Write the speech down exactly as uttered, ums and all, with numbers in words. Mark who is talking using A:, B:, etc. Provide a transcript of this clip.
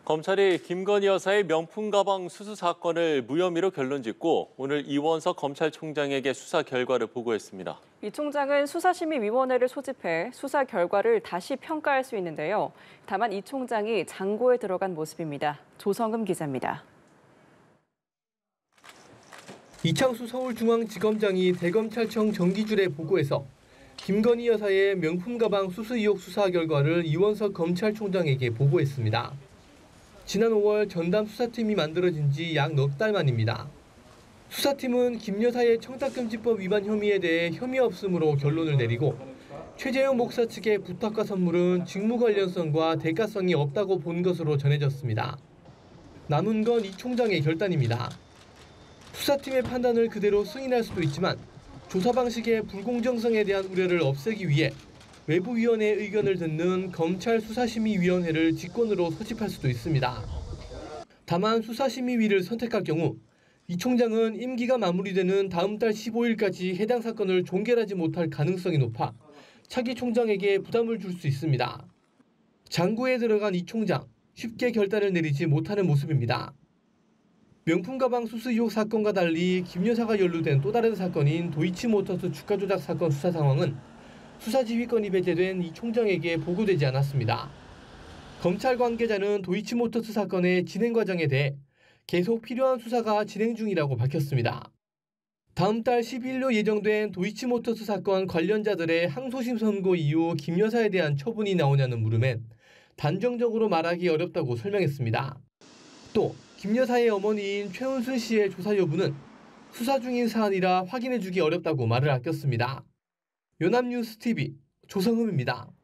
A: 검찰이 김건희 여사의 명품 가방 수수 사건을 무혐의로 결론짓고 오늘 이원석 검찰총장에게 수사 결과를 보고했습니다.
B: 이 총장은 수사심의위원회를 소집해 수사 결과를 다시 평가할 수 있는데요. 다만 이 총장이 장고에 들어간 모습입니다. 조성흠 기자입니다.
C: 이창수 서울중앙지검장이 대검찰청 정기줄에 보고해서 김건희 여사의 명품 가방 수수 의혹 수사 결과를 이원석 검찰총장에게 보고했습니다. 지난 오월 전담 수사팀이 만들어진 지 약 넉 달 만입니다. 수사팀은 김 여사의 청탁금지법 위반 혐의에 대해 혐의 없음으로 결론을 내리고 최재형 목사 측의 부탁과 선물은 직무 관련성과 대가성이 없다고 본 것으로 전해졌습니다. 남은 건 이 총장의 결단입니다. 수사팀의 판단을 그대로 승인할 수도 있지만 조사 방식의 불공정성에 대한 우려를 없애기 위해 외부위원회의 의견을 듣는 검찰 수사심의위원회를 직권으로 소집할 수도 있습니다. 다만 수사심의위를 선택할 경우 이 총장은 임기가 마무리되는 다음 달 십오일까지 해당 사건을 종결하지 못할 가능성이 높아 차기 총장에게 부담을 줄 수 있습니다. 장고에 들어간 이 총장, 쉽게 결단을 내리지 못하는 모습입니다. 명품 가방 수수 의혹 사건과 달리 김 여사가 연루된 또 다른 사건인 도이치모터스 주가 조작 사건 수사 상황은 수사지휘권이 배제된 이 총장에게 보고되지 않았습니다. 검찰 관계자는 도이치모터스 사건의 진행 과정에 대해 계속 필요한 수사가 진행 중이라고 밝혔습니다. 다음 달 십이일로 예정된 도이치모터스 사건 관련자들의 항소심 선고 이후 김 여사에 대한 처분이 나오냐는 물음엔 단정적으로 말하기 어렵다고 설명했습니다. 또 김 여사의 어머니인 최은순 씨의 조사 여부는 수사 중인 사안이라 확인해주기 어렵다고 말을 아꼈습니다. 연합뉴스티비 조성흠입니다.